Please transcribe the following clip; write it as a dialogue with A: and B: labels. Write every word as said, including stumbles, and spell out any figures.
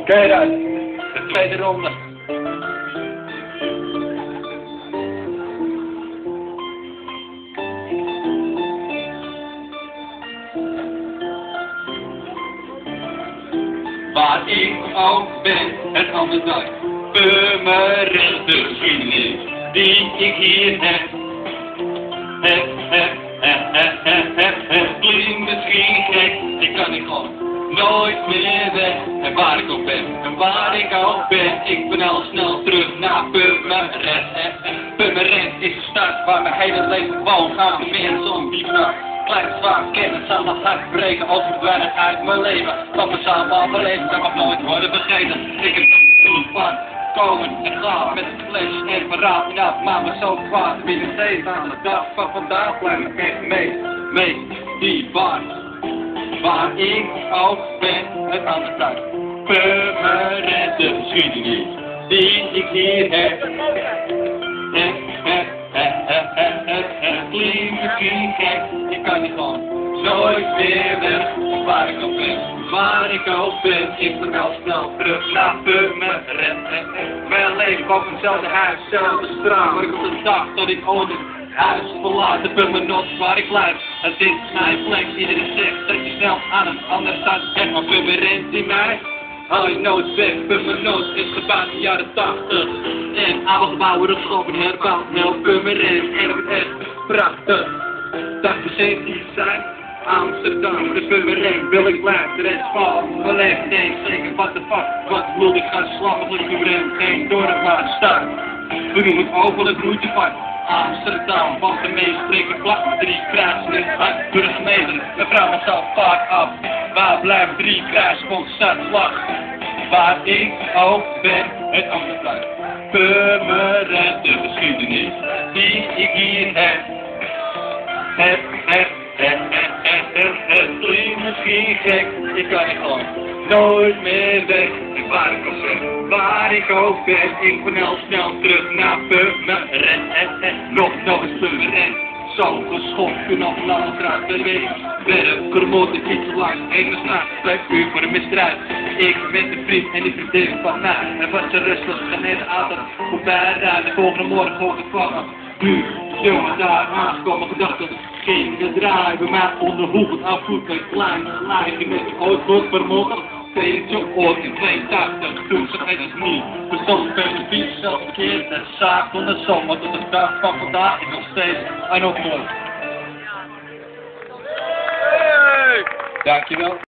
A: Oké dan, de tweede ronde. Waar ik ook ben, het andere dag. Bummerend de geschiedenis die ik hier heb. Heb, heb, heb, heb, heb, heb, heb. Klinkt misschien gek, ik kan niet gewoon nooit meer weg. En waar ik ook ben, en waar ik ook ben, ik ben al snel terug naar Purmerend. Purmerend is de stad waar mijn hele leven woon. Gaan we meer zo'n nacht. Klein zwaar kennis zal mijn hart breken, als verdwijnen uit mijn leven. Dat we samen al beleven, dat mag nooit worden vergeten. Ik heb een van komen en gaan met een fles en verraad me af. Maar me zo kwaad, wie nog steeds aan de dag van vandaag blijf ik echt mee, mee, die bar. Waar ik ook ben, het andere dag. Purmerend de geschiedenis die ik hier heb. Heb, heb, heb, heb, heb, heb, heb. Klinkt misschien gek, ik kan niet gewoon nooit meer weg. Waar ik ook ben, waar ik ook ben, ik ben al snel terug naar Purmerend. Mijn leven op hetzelfde huis, dezelfde straat, waar ik op de dag dat ik ooit het huis verlaten, Purmerend waar ik blijf. Het is mijn plek, iedereen zegt dat je snel aan een ander staat. En maar Purmerend in mij, haal je nooit weg. Purmerend is gebouwd in de jaren tachtig. En oude gebouwen geschoven, herbouwd, heel Purmerend. En het is echt prachtig. Dat we zeventien zijn. Amsterdam, de Purmerend wil ik blijven, de rest van mijn leven, nee zeker, what the fuck, wat wil ik gaan slapen, voor Purmerend, geen dorp maar stad. We doen het over het roetje van Amsterdam, want de meest spreken vlak, drie kruisen in het hart, burgemeester, mevrouw me zo vaak af, waar blijven drie kruisen van stadslag, waar ik ook ben, het andere blijft. Purmerend, de geschiedenis, die ik hier heb, heb, heb, heb, heb. Het klinkt misschien gek, ik kan niet gewoon nooit meer weg. En waar ik ook ben, waar ik ook ben, ik ben al snel terug naar Purmerend. Nog, nog eens Purmerend, zo geschokt, nog een lange straat per week. Werk, vermoord, ik fiets langs, ene straat, vijf uur voor een misdrijf. Ik met een vriend en die vriendin van mij. En was ze rustig, en net altijd voorbij rijden. Volgende morgen gewoon te vangen. Nu, jongen, daar aangekomen gedachten. Geen gedraai bij mij onder hoeveel afvoet met kleine lijntje met een ooit goed vermogen. Teentje ooit in tweeëntachtig, toen ze het dus niet. Persoonlijk ben de fiets zelf verkeerd, de zaak van de zon. Want tot de dag van vandaag is nog steeds een oplossing. Hey! Dankjewel.